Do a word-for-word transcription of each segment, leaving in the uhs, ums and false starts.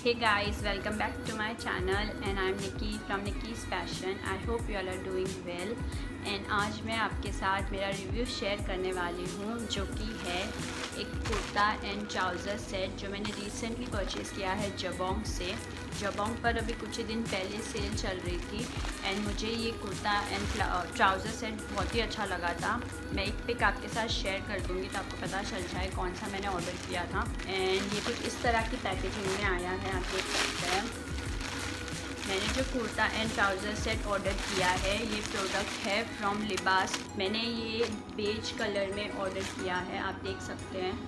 Hey guys, welcome back to my channel and I'm Nikki from Nikki's Fashion. I hope you all are doing well. And आज मैं आपके साथ मेरा review share करने वाली हूँ, जो कि है एक कुर्ता एंड ट्राउज़र सेट जो मैंने रिसेंटली परचेज़ किया है जबोंग से। जबोंग पर अभी कुछ ही दिन पहले सेल चल रही थी एंड मुझे ये कुर्ता एंड ट्राउज़र सेट बहुत ही अच्छा लगा था। मैं एक पिक आपके साथ शेयर कर दूँगी तो आपको पता चल जाए कौन सा मैंने ऑर्डर किया था। एंड ये कुछ इस तरह की पैकेजिंग में आया है, आप देख सकते हैं। मैंने जो kurta and trouser set order किया है ये प्रोडक्ट है फ्रॉम लिबास। मैंने ये बेज कलर में ऑर्डर किया है, आप देख सकते हैं।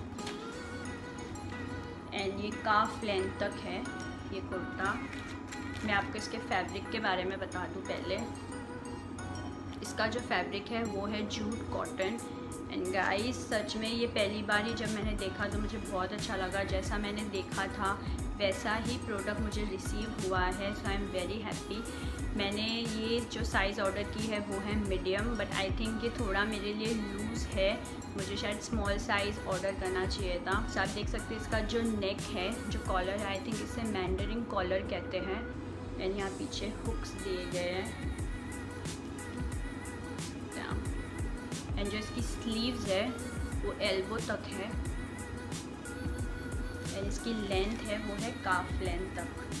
एंड ये काफ लेंथ तक है ये कुर्ता। मैं आपको इसके फैब्रिक के बारे में बता दूं पहले। इसका जो फैब्रिक है वो है जूट कॉटन। एंड गाइस सच में ये पहली बार ही जब मैंने देखा तो मुझे बहुत अच्छा लगा। जैसा मैंने देखा था वैसा ही प्रोडक्ट मुझे रिसीव हुआ है, so I am very happy. मैंने ये जो साइज़ ऑर्डर की है वो है मीडियम, बट आई थिंक ये थोड़ा मेरे लिए लूज़ है, मुझे शायद स्मॉल साइज़ ऑर्डर करना चाहिए था। सो आप देख सकते हैं इसका जो नेक है, जो कॉलर है, आई थिंक इसे मैंडरिन कॉलर कहते हैं। एंड यहाँ पीछे हुक्स दिए गए हैं। एंड जो इसकी स्लीव्स है वो एल्बो तक है एंड इसकी लेंथ है वो है काफ लेंथ तक।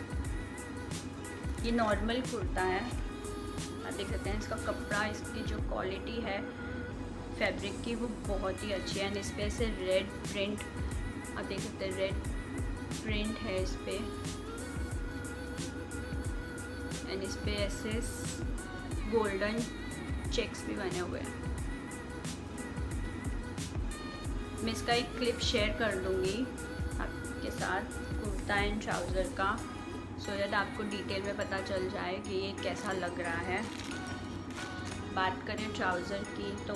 ये नॉर्मल कुर्ता है, आप देख सकते हैं। इसका कपड़ा, इसकी जो क्वालिटी है फैब्रिक की वो बहुत ही अच्छी है। एंड इस पर ऐसे रेड प्रिंट, आप देख सकते हैं, रेड प्रिंट है इस पर। एंड इस पर ऐसे गोल्डन चेक्स भी बने हुए हैं। मैं इसका एक क्लिप शेयर कर दूंगी आपके साथ कुर्ता एंड ट्राउज़र का, सो दैट आपको डिटेल में पता चल जाए कि ये कैसा लग रहा है। बात करें ट्राउज़र की तो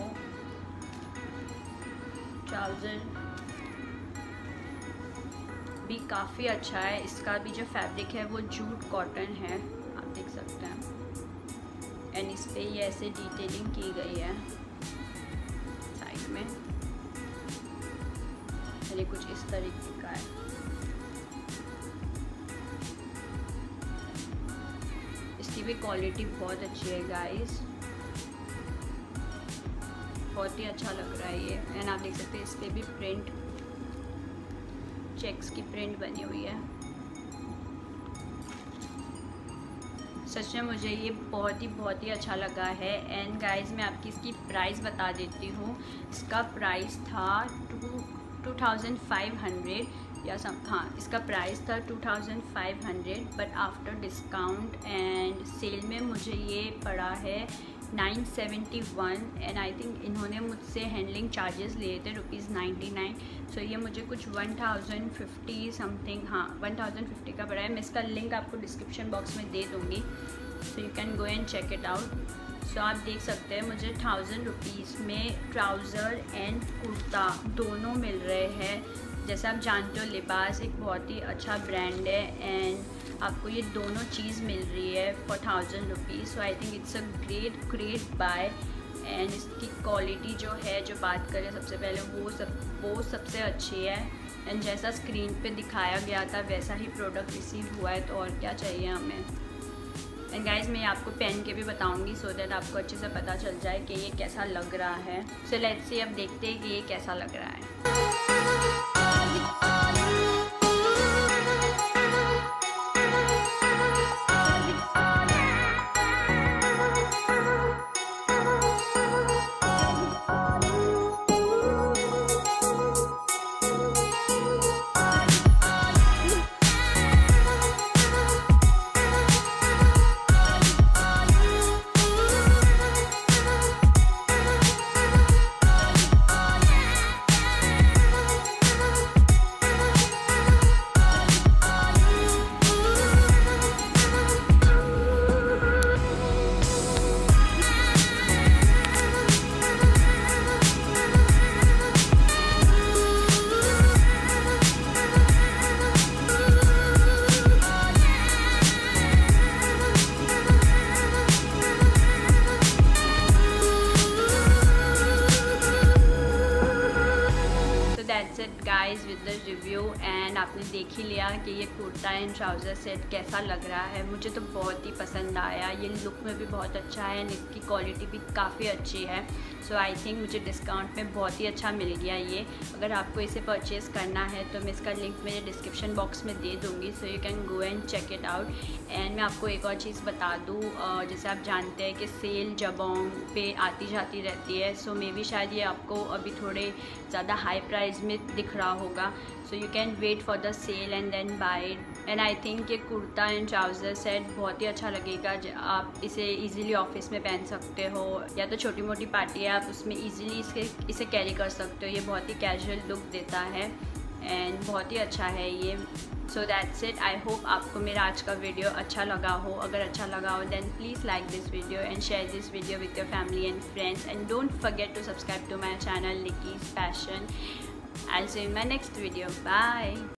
ट्राउज़र भी काफ़ी अच्छा है। इसका भी जो फैब्रिक है वो जूट कॉटन है, आप देख सकते हैं। एंड इस पर ये ऐसे डिटेलिंग की गई है साइड में। ये कुछ इस तरीके का है। इसकी भी क्वालिटी बहुत अच्छी है गाइस, बहुत ही अच्छा लग रहा है ये। एंड आप देख सकते हैं इस पर भी प्रिंट, चेक्स की प्रिंट बनी हुई है। सच में मुझे ये बहुत ही बहुत ही अच्छा लगा है। एंड गाइस मैं आपकी इसकी प्राइस बता देती हूँ। इसका प्राइस था two two thousand five hundred या सम हाँ इसका प्राइस था two thousand five hundred, but after discount and sale में मुझे ये पड़ा है nine seventy one. And I think इन्होंने मुझसे हैंडलिंग चार्जेस लिए थे रुपीज़ नाइन्टी नाइन। सो ये मुझे कुछ वन थाउजेंड फिफ्टी समथिंग, हाँ वन थाउजेंड फिफ्टी का पड़ा है। मैं इसका लिंक आपको डिस्क्रिप्शन बॉक्स में दे दूँगी, so you can go and check it out. So आप देख सकते हैं मुझे थाउजेंड रुपीज़ में ट्राउज़र एंड कुर्ता दोनों मिल रहे हैं। जैसे आप जानते हो लिबास एक बहुत ही अच्छा ब्रांड है एंड आपको ये दोनों चीज़ मिल रही है for thousand rupees. So I think it's a great great buy. And इसकी क्वालिटी जो है, जो बात करें सबसे पहले, वो सब वो सबसे अच्छी है। एंड जैसा स्क्रीन पे दिखाया गया था वैसा ही प्रोडक्ट रिसीव हुआ है, तो और क्या चाहिए हमें। एंड गाइज मैं आपको पहन के भी बताऊंगी सो दैट आपको अच्छे से पता चल जाए कि ये कैसा लग रहा है। सो लेट्स सी, अब देखते हैं कि ये कैसा लग रहा है। Guys with the review. And आपने देख ही लिया कि ये कुर्ता एंड ट्राउज़र सेट कैसा लग रहा है। मुझे तो बहुत ही पसंद आया, ये लुक में भी बहुत अच्छा है एंड इसकी क्वालिटी भी काफ़ी अच्छी है। सो आई थिंक मुझे डिस्काउंट में बहुत ही अच्छा मिल गया ये। अगर आपको इसे परचेज़ करना है तो मैं इसका लिंक मेरे डिस्क्रिप्शन बॉक्स में दे दूँगी, so you can go and check it out. And मैं आपको एक और चीज़ बता दूँ, जैसे आप जानते हैं कि सेल जबोंग पे आती जाती रहती है, सो मे बी शायद ये आपको अभी थोड़े ज़्यादा हाई प्राइस में दिख रहा होगा। So you can wait for the sale and then buy it. And I think ये कुर्ता एंड ट्राउज़र सेट बहुत ही अच्छा लगेगा। आप इसे इजीली ऑफिस में पहन सकते हो, या तो छोटी मोटी पार्टी है आप उसमें इजीली इसके इसे कैरी कर सकते हो। ये बहुत ही कैजुअल लुक देता है एंड बहुत ही अच्छा है ये। So that's it. I hope आपको मेरा आज का वीडियो अच्छा लगा हो। अगर अच्छा लगा हो then please like this video and share this video with your family and friends, and don't forget to subscribe to my channel Nikki's fashion. I'll see you in my next video. Bye.